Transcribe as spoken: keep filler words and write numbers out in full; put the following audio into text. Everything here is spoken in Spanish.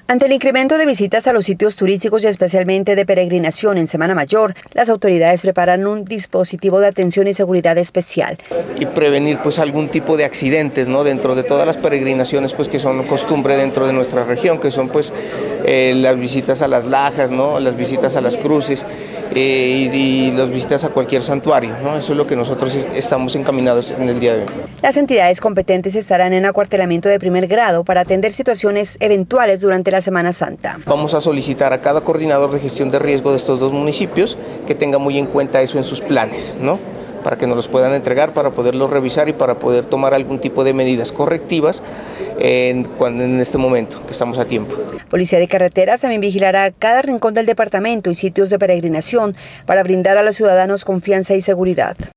Ante el incremento de visitas a los sitios turísticos y especialmente de peregrinación en Semana Mayor, las autoridades preparan un dispositivo de atención y seguridad especial. Y prevenir pues algún tipo de accidentes, ¿no? Dentro de todas las peregrinaciones pues que son costumbre dentro de nuestra región, que son pues eh, las visitas a las lajas, ¿no? Las visitas a las cruces eh, y, y las visitas a cualquier santuario, ¿no? Eso es lo que nosotros estamos encaminados en el día de hoy. Las entidades competentes estarán en acuartelamiento de primer grado para atender situaciones eventuales durante la Semana Santa. Vamos a solicitar a cada coordinador de gestión de riesgo de estos dos municipios que tenga muy en cuenta eso en sus planes, ¿no? Para que nos los puedan entregar, para poderlos revisar y para poder tomar algún tipo de medidas correctivas en, cuando, en este momento, que estamos a tiempo. Policía de Carreteras también vigilará cada rincón del departamento y sitios de peregrinación para brindar a los ciudadanos confianza y seguridad.